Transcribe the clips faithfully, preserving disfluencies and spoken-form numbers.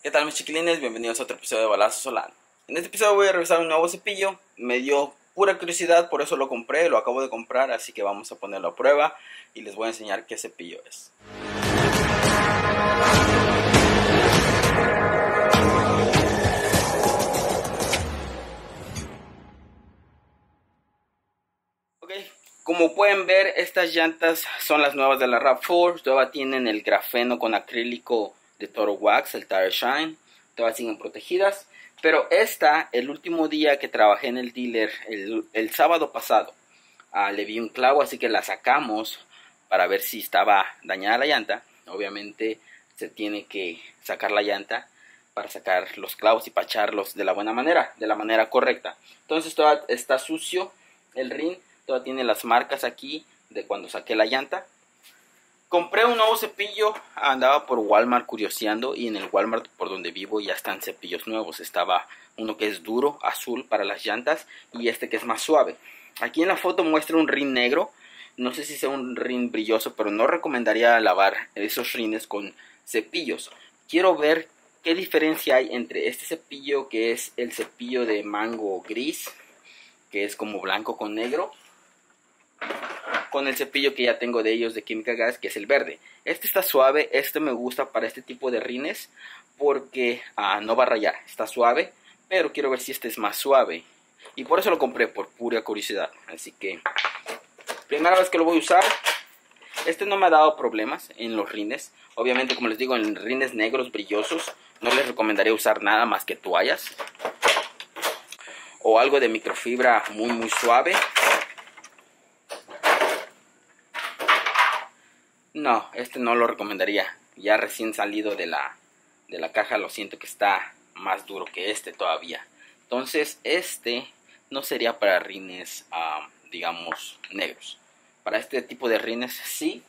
¿Qué tal mis chiquilines? Bienvenidos a otro episodio de Balazo Solano. En este episodio voy a revisar un nuevo cepillo. Me dio pura curiosidad, por eso lo compré, lo acabo de comprar, así que vamos a ponerlo a prueba y les voy a enseñar qué cepillo es. Ok, como pueden ver, estas llantas son las nuevas de la RAV cuatro. Todavía tienen el grafeno con acrílico de Total Wax, el Tire Shine. Todavía siguen protegidas. Pero esta, el último día que trabajé en el dealer, el, el sábado pasado, uh, le vi un clavo, así que la sacamos para ver si estaba dañada la llanta. Obviamente se tiene que sacar la llanta para sacar los clavos y pacharlos de la buena manera, de la manera correcta. Entonces todavía está sucio el rin, todavía tiene las marcas aquí de cuando saqué la llanta. Compré un nuevo cepillo, andaba por Walmart curioseando y en el Walmart por donde vivo ya están cepillos nuevos. Estaba uno que es duro, azul para las llantas y este que es más suave. Aquí en la foto muestra un rin negro, no sé si sea un rin brilloso, pero no recomendaría lavar esos rines con cepillos. Quiero ver qué diferencia hay entre este cepillo que es el cepillo de mango gris, que es como blanco con negro, con el cepillo que ya tengo de ellos de Química Gas, que es el verde. Este está suave, este me gusta para este tipo de rines porque ah, no va a rayar, está suave, pero quiero ver si este es más suave y por eso lo compré, por pura curiosidad. Así que primera vez que lo voy a usar. Este no me ha dado problemas en los rines. Obviamente, como les digo, en rines negros brillosos no les recomendaría usar nada más que toallas o algo de microfibra muy muy suave. No, este no lo recomendaría. Ya recién salido de la, de la caja lo siento que está más duro que este todavía. Entonces este no sería para rines, uh, digamos, negros. Para este tipo de rines sí.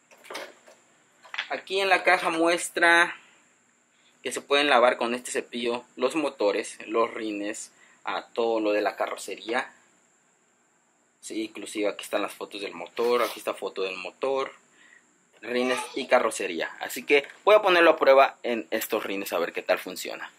Aquí en la caja muestra que se pueden lavar con este cepillo los motores, los rines, uh, todo lo de la carrocería. Sí, inclusive aquí están las fotos del motor, aquí está foto del motor, rines y carrocería. Así que voy a ponerlo a prueba en estos rines a ver qué tal funciona.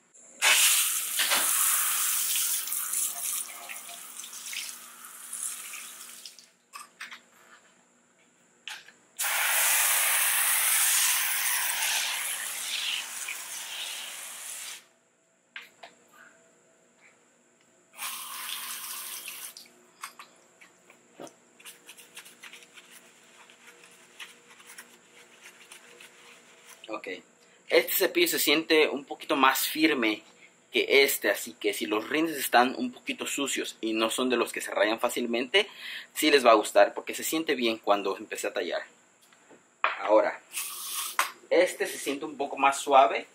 Ok, este cepillo se siente un poquito más firme que este, así que si los rines están un poquito sucios y no son de los que se rayan fácilmente, sí les va a gustar porque se siente bien cuando empecé a tallar. Ahora, este se siente un poco más suave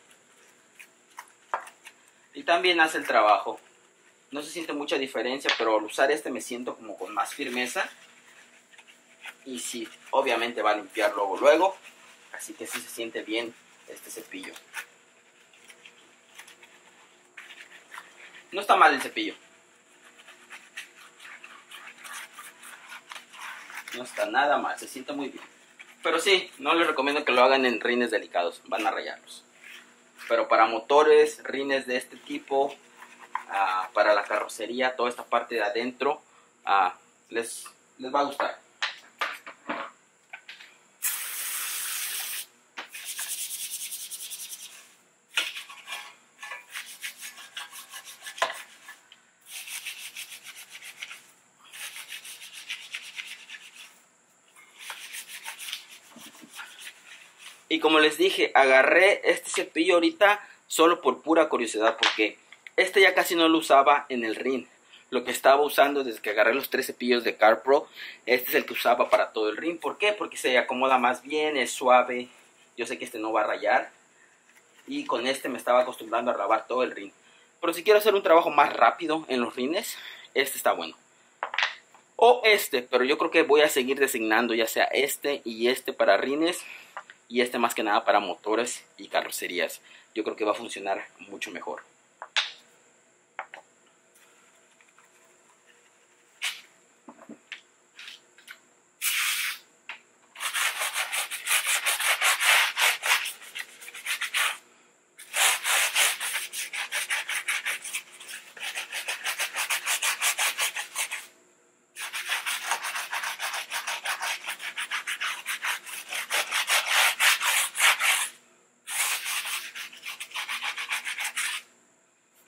y también hace el trabajo. No se siente mucha diferencia, pero al usar este me siento como con más firmeza. Y sí, obviamente va a limpiar luego luego. Así que sí se siente bien este cepillo. No está mal el cepillo. No está nada mal, se siente muy bien. Pero sí, no les recomiendo que lo hagan en rines delicados, van a rayarlos. Pero para motores, rines de este tipo, uh, para la carrocería, toda esta parte de adentro, uh, les, les va a gustar. Y como les dije, agarré este cepillo ahorita solo por pura curiosidad, porque este ya casi no lo usaba en el rin. Lo que estaba usando desde que agarré los tres cepillos de CarPro, este es el que usaba para todo el rin. ¿Por qué? Porque se acomoda más bien, es suave. Yo sé que este no va a rayar. Y con este me estaba acostumbrando a lavar todo el rin. Pero si quiero hacer un trabajo más rápido en los rines, este está bueno. O este, pero yo creo que voy a seguir designando ya sea este y este para rines. Y este más que nada para motores y carrocerías. Yo creo que va a funcionar mucho mejor.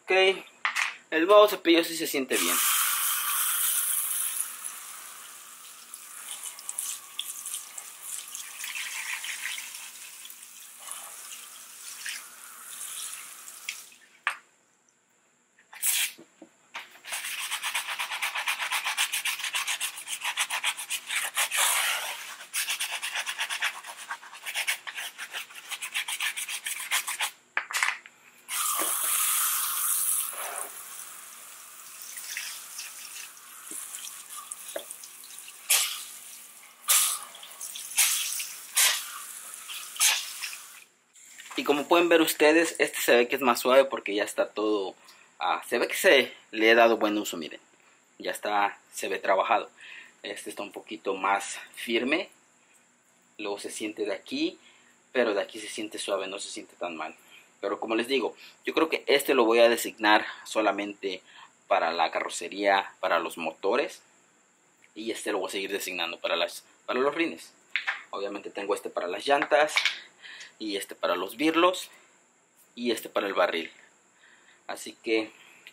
Ok, el nuevo cepillo sí se siente bien. Y como pueden ver ustedes, este se ve que es más suave porque ya está todo... Ah, se ve que se le he dado buen uso, miren. Ya está, se ve trabajado. Este está un poquito más firme. Luego se siente de aquí, pero de aquí se siente suave, no se siente tan mal. Pero como les digo, yo creo que este lo voy a designar solamente para la carrocería, para los motores. Y este lo voy a seguir designando para, las, para los rines. Obviamente tengo este para las llantas, y este para los birlos, y este para el barril. Así que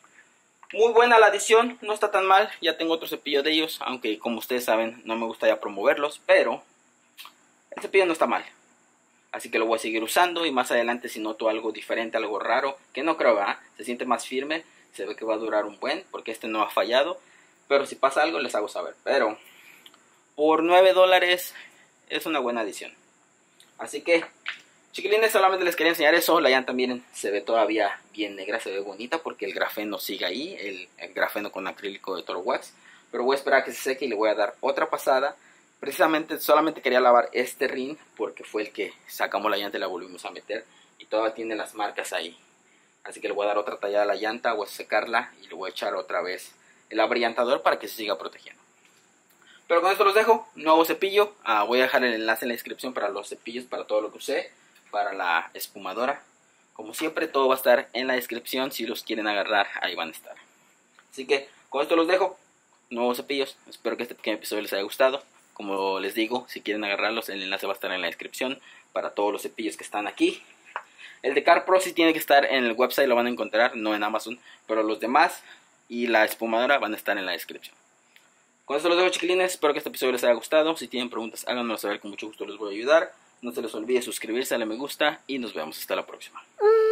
muy buena la adición, no está tan mal. Ya tengo otro cepillo de ellos, aunque como ustedes saben no me gusta ya promoverlos, pero el cepillo no está mal. Así que lo voy a seguir usando, y más adelante si noto algo diferente, algo raro, que no creo, ¿eh? Se siente más firme, se ve que va a durar un buen, porque este no ha fallado. Pero si pasa algo les hago saber. Pero por nueve dólares es una buena adición. Así que chiquilines, solamente les quería enseñar eso. La llanta, miren, se ve todavía bien negra, se ve bonita porque el grafeno sigue ahí, el, el grafeno con acrílico de Toro Wax. Pero voy a esperar a que se seque y le voy a dar otra pasada. Precisamente solamente quería lavar este rin porque fue el que sacamos la llanta y la volvimos a meter. Y todavía tiene las marcas ahí. Así que le voy a dar otra tallada a la llanta, voy a secarla y le voy a echar otra vez el abrillantador para que se siga protegiendo. Pero con esto los dejo. Nuevo cepillo. Ah, voy a dejar el enlace en la descripción para los cepillos, para todo lo que usé, para la espumadora. Como siempre, todo va a estar en la descripción. Si los quieren agarrar, ahí van a estar. Así que con esto los dejo. Nuevos cepillos. Espero que este pequeño episodio les haya gustado. Como les digo, si quieren agarrarlos, el enlace va a estar en la descripción para todos los cepillos que están aquí. El de CarPro sí tiene que estar en el website, lo van a encontrar, no en Amazon. Pero los demás y la espumadora van a estar en la descripción. Con esto los dejo, chiquilines. Espero que este episodio les haya gustado. Si tienen preguntas, háganmelo saber, con mucho gusto les voy a ayudar. No se les olvide suscribirse, darle me gusta y nos vemos hasta la próxima.